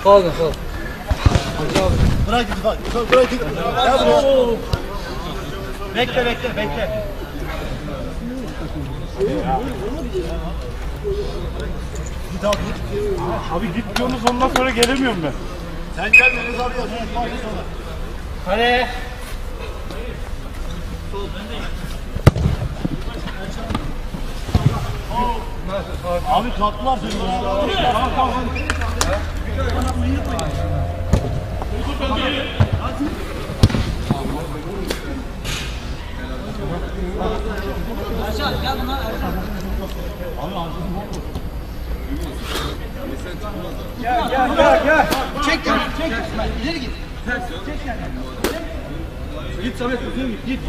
Kaldı. Bırak git bak. Bırak git. Gel buraya. Bekle. Git abi. Abi git diyorsunuz ondan sonra gelemiyorum ben. Sen gelme Enes abi yazın. Kale. Abi kalktılar seni. Tamam. Erşan gel bunlar Erşan. Gel. Çek. İleri git. Git Samet git.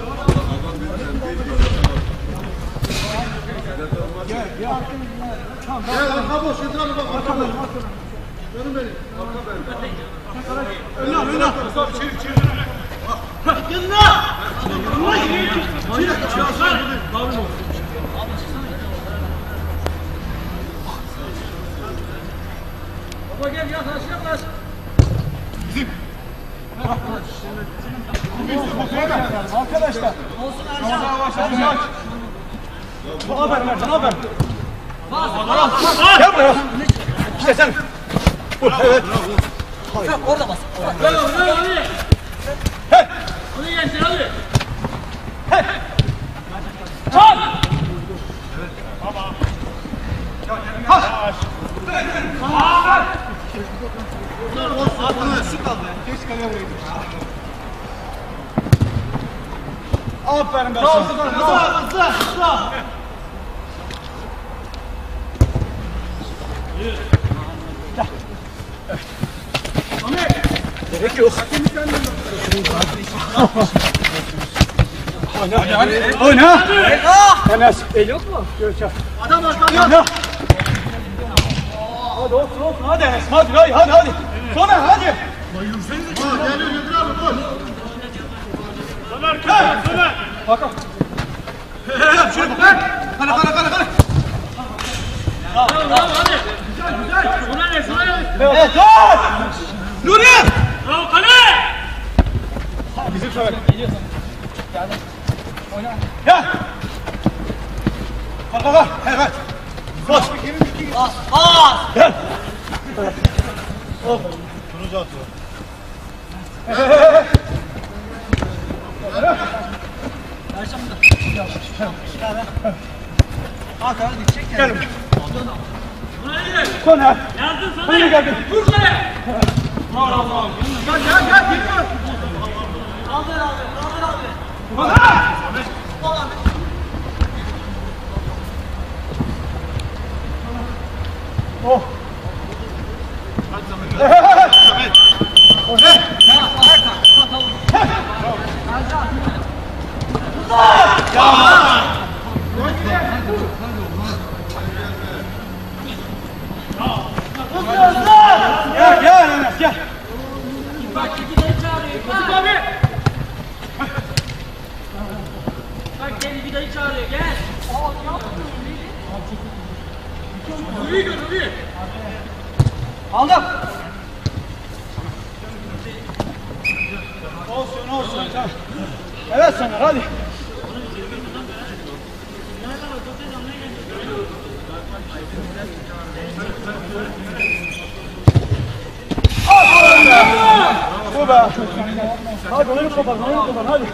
Gel. Tamam. Gel kaboş getir abi bak. Arkamdan. Canım benim. Önüne. Çevir. Yanına. Baba gel yaklaş. Arkadaşlar. Olsun Erşan. Ne haber Mert? Ne haber? Bas. Gel buraya. İşte sen. Evet. Orada bas. Hey. Onu yensin hadi. Hey. Çal. Aferin be. Hızlı. Gerek yok. Oyna. Enes. El yok mu? Görüşelim. Adam arkamda. Hadi olsun. Hadi Enes. Hadi. Sonra hadi. Geliyor Nedir abi koş. Somer. Hakan. Şuraya bak. Kale. Hadi. Güzel. Evet. Nuri. Bravo kale. Bizim Samet. Geliyorsun. Geldim. Oyna. Gel. Kalk. Evet. Bas. Bas. Gel. Hop. Turucu atıyor. Erşan burada. Hakan hadi çek Gel. Buraya gir. Sonra. Yazdın sana. Buraya geldin. Vur kale. Bravo. Gel. Kaldır abi. Bana. Oh. Samet. Gel Enes gel. Bak gideyi çağırıyor. Bak abi. Bak gel gideyi çağırıyor. Gel. Yürü. Aldım. Olsun. Tamam. Evet Soner hadi. Bu be. Hadi oyunu kapat hadi. Hadi.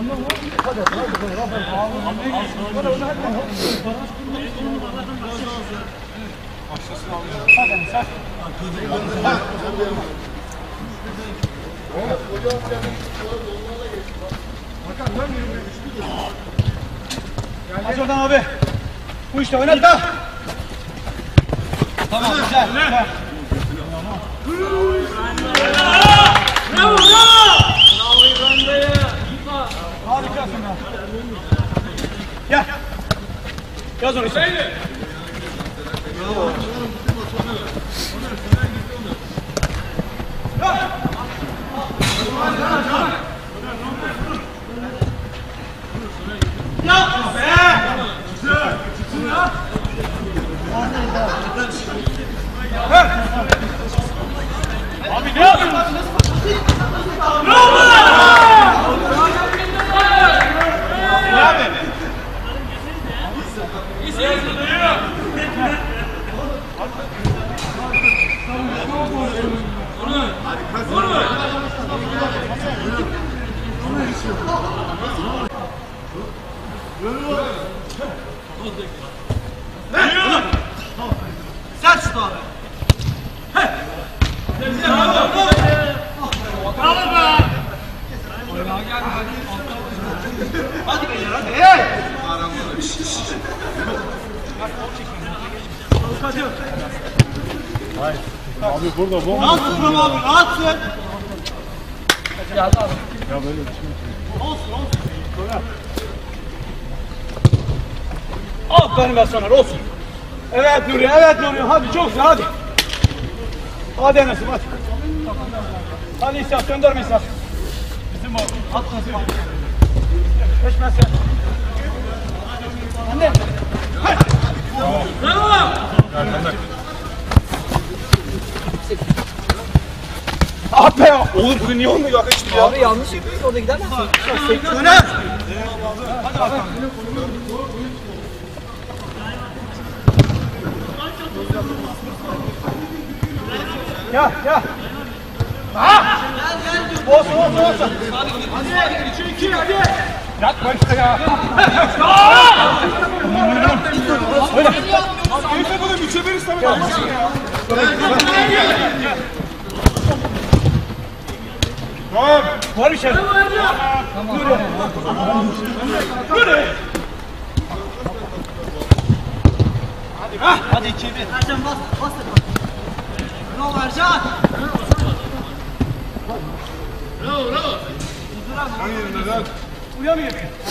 Aç oradan abi. Bu işte oynat da. Tamam güzel. Bravo. Bravo İbrahim Bey'e. Harikasın ya. Gel. Yaz onu sen. Sen şut abi. Bravo be. Hadi beyler hadi. Hey. Hayır. Abi burada bu. Rahatsın abi, rahatsın. Ya böyle bir şey. Olsun. Aferin be Soner olsun. Evet Nuri, evet Nuri. Hadi çok güzel hadi. Hadi Enes'im hadi. Hadi İshak gönderme İshak. Bizim o. At nasıl? Geçmez sen. Anne. Bravo. Ah be ya. Oğlum bugün niye olmuyor yakıştı ya? Abi yanlış yapıyorsun orada gider misin? Öner. Gel gel. Ha! Olsun. Hadi 2 hadi. Yatma işte ya. Öyle. Keyfe bunu biçemeriz tabii. Var bir şey. Yürü. Hadi 2-1. Ercan bas da. Bravo Ercan. Bravo. Uyanıyor.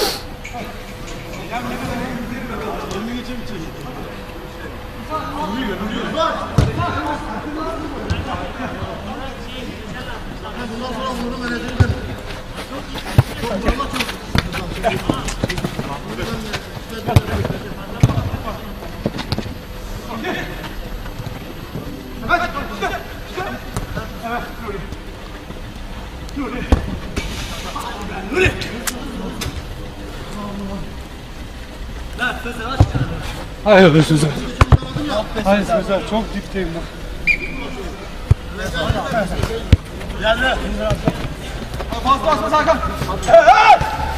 Bundan sonra bunu menajeri benim. Hayır Sözer. Hayır Sözer çok dipteyim ben. Geldi. Bas Hakan. Evet.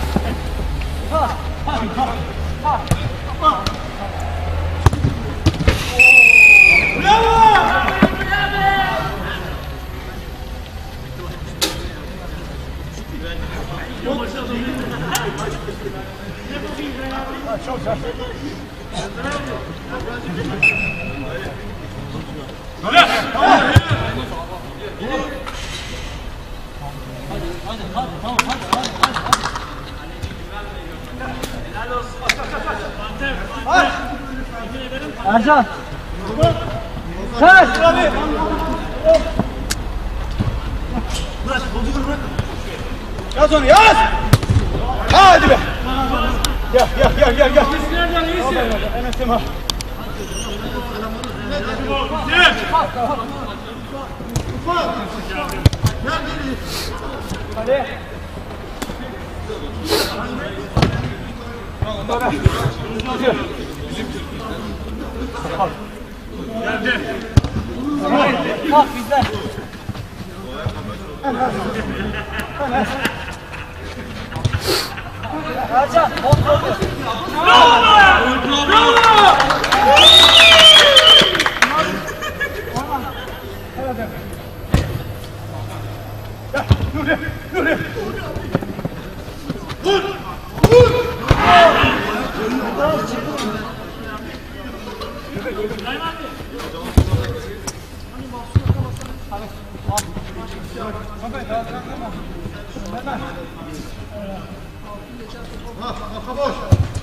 Bravo. Çok güzel. Ercan. Sen. Yaz onu yaz. Hadi be. Gel. Nereden iyisin? Enes'im ha. Hadi. Bak bizde. Ercan. Kontrol. Nuri. Arka boş.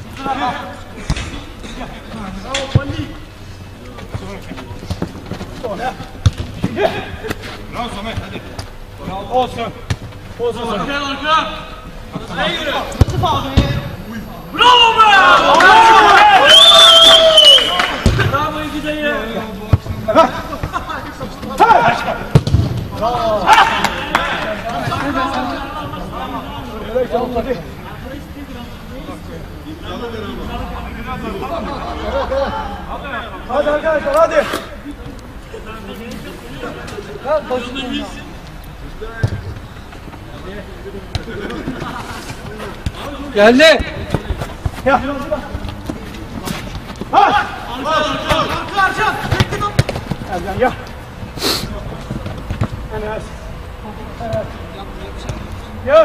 Bravo Samet hadi. Olsun. Arka. Sen yürü. Bravo be. Bravo İgide'ye. Hadi arkadaşlar hadi. Geldi. Ya. Ha! Ercan. Bekle lan. Ercan ya. Enes. Evet. Gel.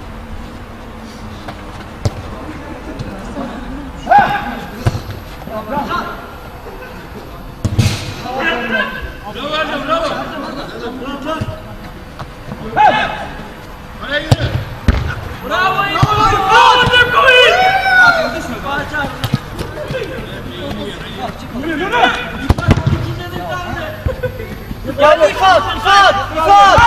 Geldi İfat. İfat. İfat.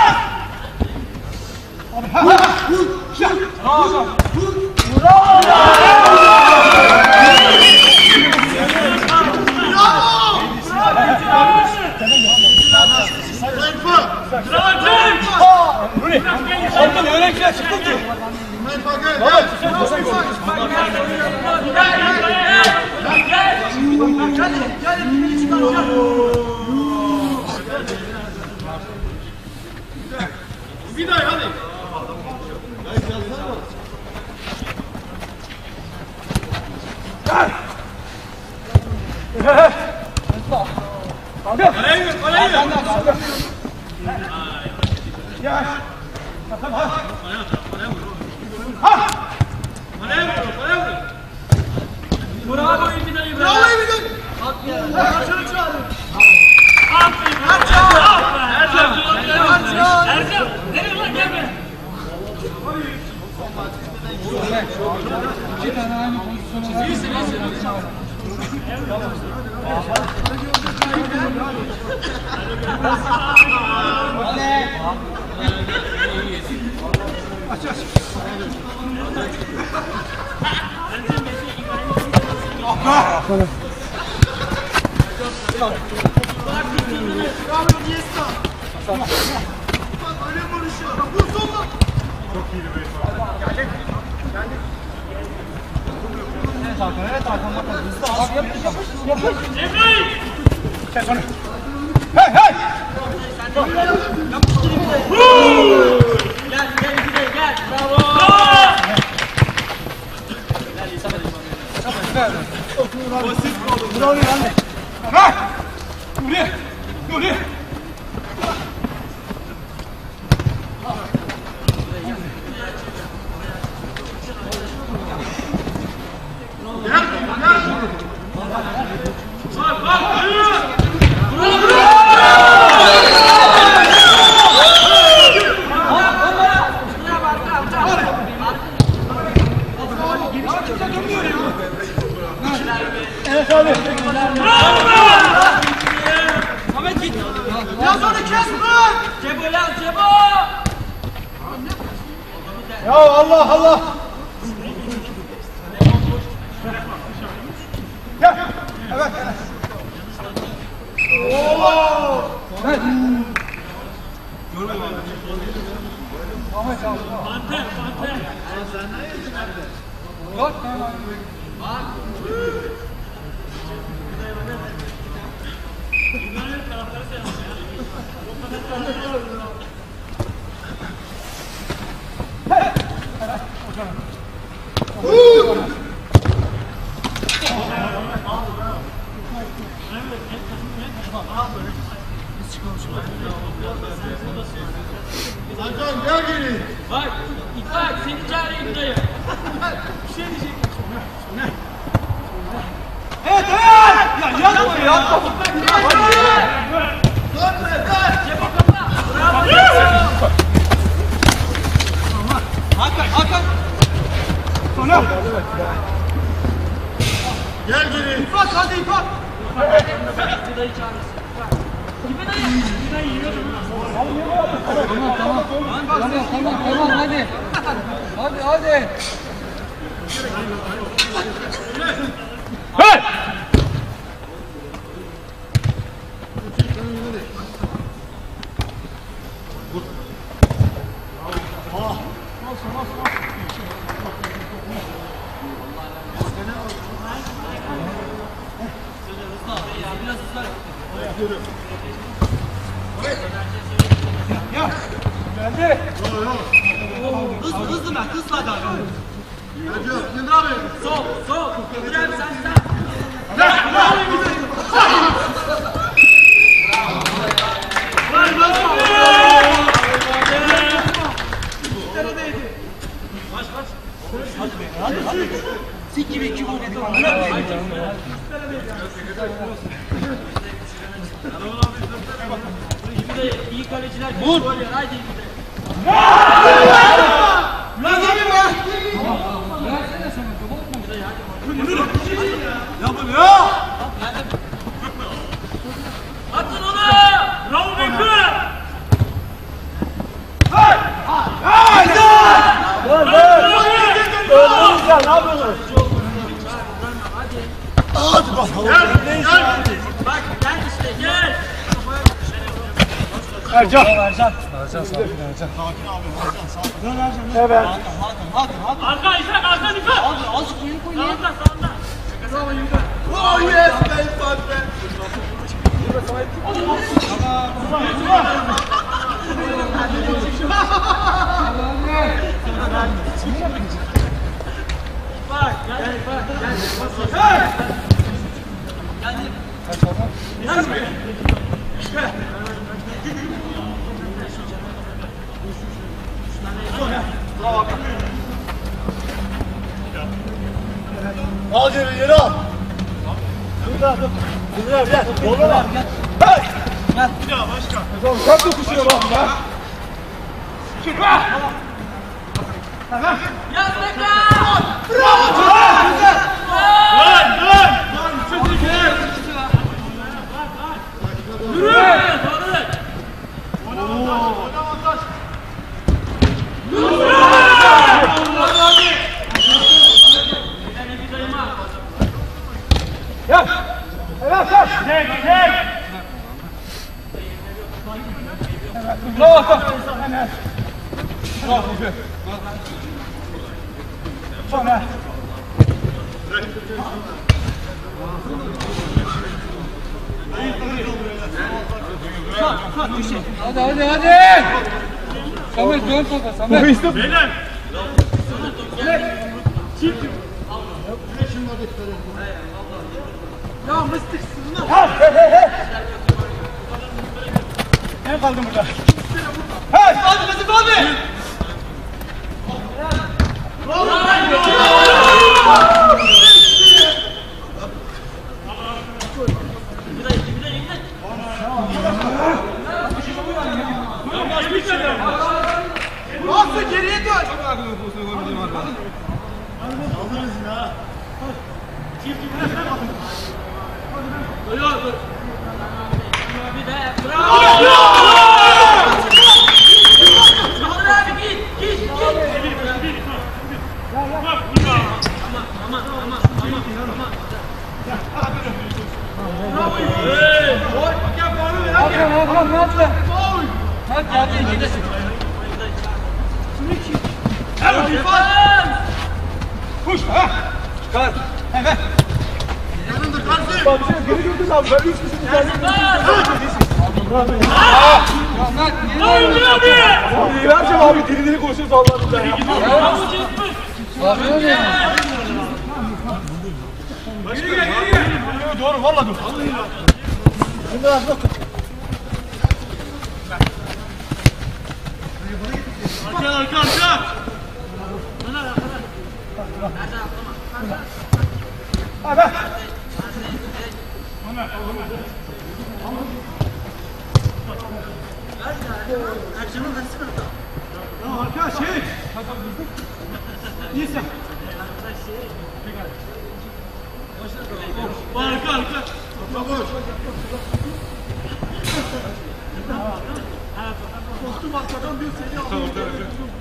Ondan öğrenciler çıktı ki. Bir daha hadi. Abi. Ya. Bravo Emin. Bravo Emin. Ercan'ı çağırın. Ercan. Nereye lan gelme. Kes onu. Hey hey. Gel. Bravo. Bravo anne. Ha! Nuri. Nuri. Evet abi. Ahmet git. Yaz onu kes lan. Cebo yaz Cebo. Ya Allah Allah. Gel. Evet. Oo. Evet. Ahmet abi. Yok. Ercan gel geri. Bak İkbal seni çağırayım dayı. Bir şey diyecek. Evet evet. Ya yapma ya. Cebo kapla. Bravo. Hakan. Sonra. Gel geri. İfat hadi İfat. Dayı çağırırsın. Kime dayı? Dayı yiyor. Tamam hadi. Hadi. Hey! Biraz ısrar. Ya. Geldi. Hızlı hadi abi. Yıldır abi. Sol, sol. İbrahim sen. Sik gibi 2 gol yedi. İyi kaleciler gol yer. Haydi. Atın onu! Bravo Bekir! Hadi bakalım. Bak gel işte gel! Ercan. Ercan sakin Ercan. Evet. Arka İshak, arka dikkat! Azıcık yeni koy. Sağında, sağında! Oh yes, ben zaten. Bak, gel, bak, gel. Al geri yeri al. Yıldır abi gel. Yolla. Hey! Kalk dokuşuna bak ya. Yaz Bekir! Gel. Evet gel. Gel. Bravo. Bravo. Sonra. Hadi. Samet dön topa Samet. Beyler. Ya mıstıksın lan! Hey. Ben kaldım burada. Hey! Hadi Nazif abi! Nasıl geriye dön? Dur. Bir de bravo! Çağır abi git. Aman. Bravo. Gol. Gel bağırın ver. Hakan ne yaptın? Hadi gidesin. Kuş ha. Çıkar. Hemen. Yanındır kardeşim. Bak sen geri gördün abi. Ben 3 kişi geldim. Oyuncu abi! Vereceğim abi. Dili konuşuyoruz Allah'ım ya. Geri. Doğru valla dur. Yıldır abi bak. Arka. Abi. Ya arka şey. İyisin. Arka. Boş. Korktum arkadan diyor seni aldım.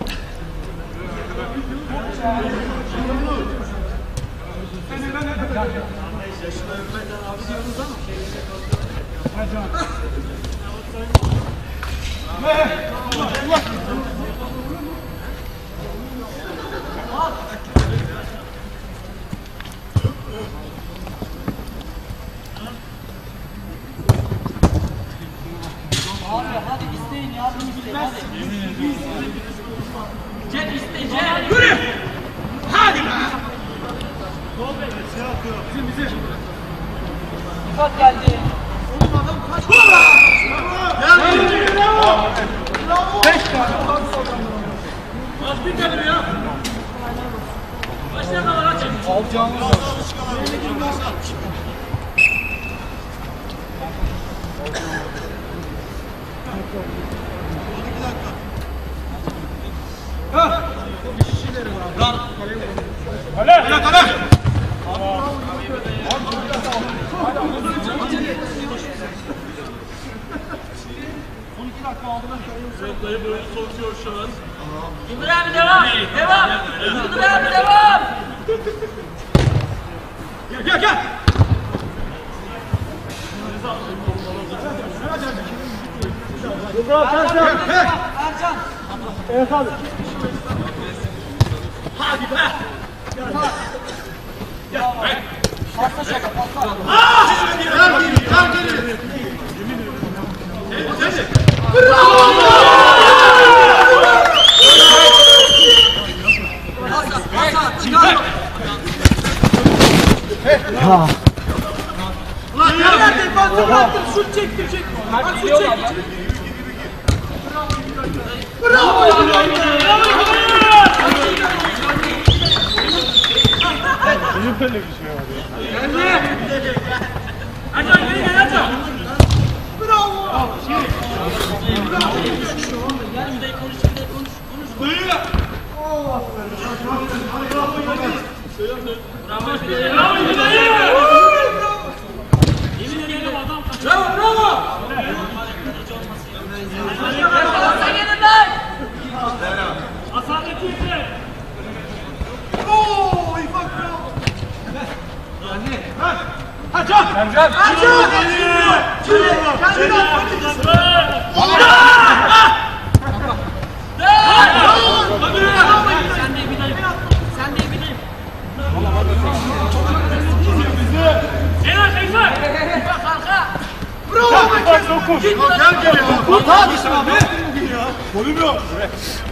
Hadi isteyin yardım isteyin hadi. Cem iste Cem. Yürü. Ha! hadi. Rıfat geldi. Az bir tane ya. Başına kadar aç. Alacağımız var. Kundur abi devam. Devam. Kundur abi devam. Gel. Ercan. Evet abi. Pasta şaka pasta. Nereden defansa baktın? Şut çektirecek. Bak şut çektirecek. Niye böyle bir şey var ya? Ercan geri gel Ercan. Bravo. Pasta yeniden. Asaleti izle. Sen de bir dayım. Sen de bir dayım. Enar Seyfer. Kalka. Bak dokuz. Gel gel ya. Hata abi. Golüm yok.